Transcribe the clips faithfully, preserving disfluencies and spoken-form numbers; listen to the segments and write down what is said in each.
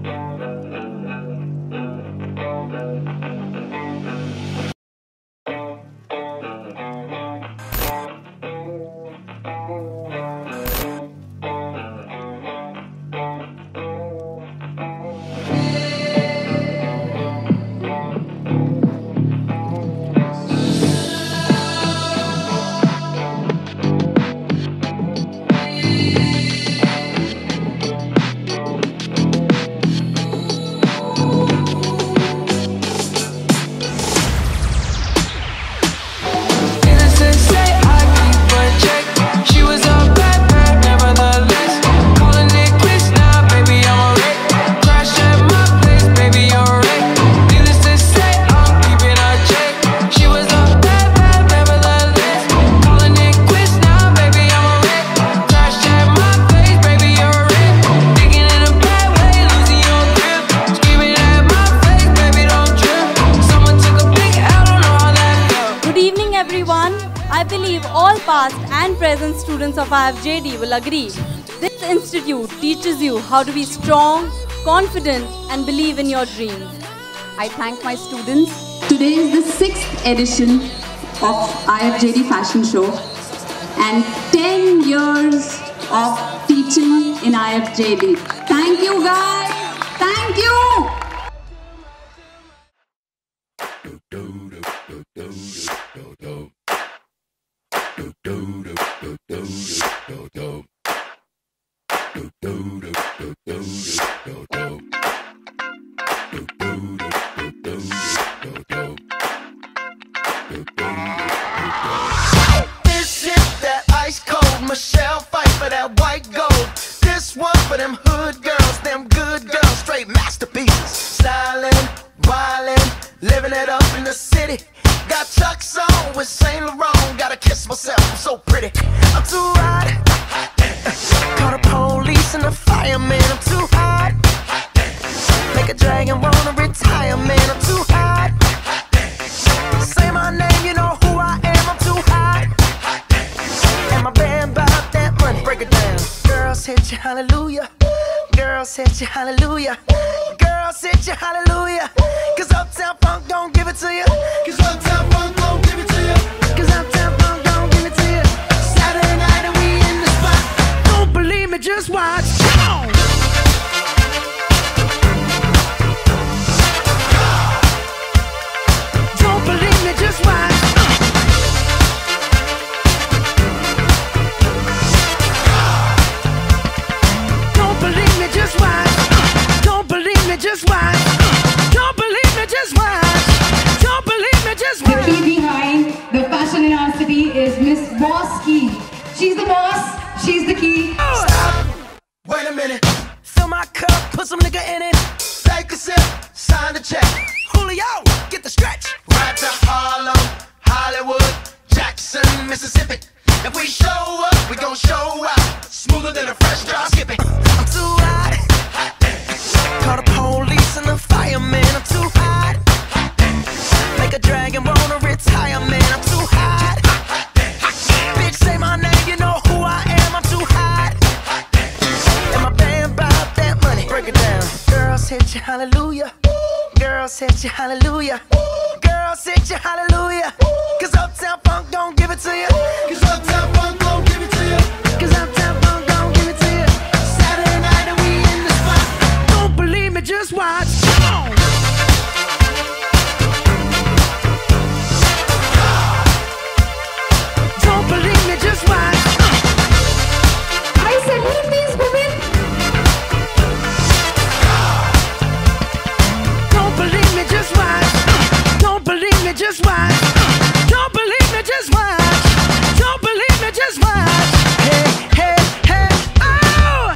I believe all past and present students of I F J D will agree. This institute teaches you how to be strong, confident and believe in your dreams. I thank my students. Today is the sixth edition of I F J D Fashion Show and ten years of teaching in I F J D. Thank you guys. Thank you. This is that ice cold Michelle fight for that white gold. This one for them hood girls, them good girls, straight masterpieces. Styling, wildin', living it up in the city. Got Chuck's on with Saint Laurent. Gotta kiss myself, I'm so pretty. I'm too hot. Call the police and the fireman. I'm too hot. Make a dragon wanna retire, man. I'm too hot. Say my name, you know who I am. I'm too hot. And my band bought that money. Break it down. Girls hit you, hallelujah. Girls hit you, hallelujah. Girls hit you, hallelujah. Cause Uptown Funk don't give it to you. Cause Uptown Funk don't give it to you. Cause Uptown Funk don't give it to you. Saturday night and we in the spot. Don't believe me, just watch. Come on. Don't believe me, just watch. Don't believe me, just watch. Don't believe me, just watch. Don't believe me, just watch. Don't believe me, just watch. The key behind the fashion in our city is Miss Boss Key. She's the boss, she's the key. Stop. Wait a minute. Fill my cup, put some nigga in it. Take a sip, sign the check. Julio, get the stretch. Right to Harlem, Hollywood, Jackson, Mississippi. If we show up, we gon' show out. Smoother than a fresh drop skipping. I'm too hot. Call the police and the fireman. I'm too hot. Make a dragon wanna retire, man. I'm too hot. Bitch, say my name, you know who I am. I'm too hot. And my band bought that money. Break it down. Girls hit you, hallelujah. Girls hit you, hallelujah. Girls hit you, hallelujah. Cause Uptown Funk don't give it to you. Cause Uptown Funk don't give it to you. Cause Uptown Funk don't give it to you. Saturday night and we in the spot. Don't believe me, just watch. Come on. Don't believe me, just watch. I salute these women. Don't believe me, just watch. Don't believe me, just watch. Don't believe me, just watch. Don't believe me, just watch. Hey, hey, hey, oh!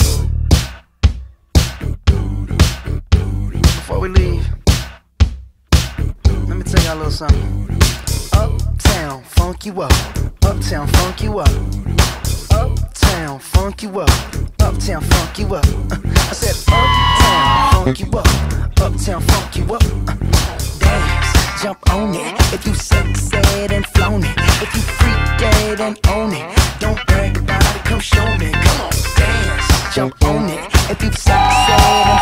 Before we leave, let me tell y'all a little something. Uptown, funk you up. Uptown, funk you up. Uptown, funk you up. Uptown, funk you up. Uh, I said uptown, funk you up. Uptown, funk you up. Uh, dance, jump on it. If you sexed and flown it. If you freak dead and own it. Don't brag about it, come show me. Come on, dance, jump on it. If you sexed and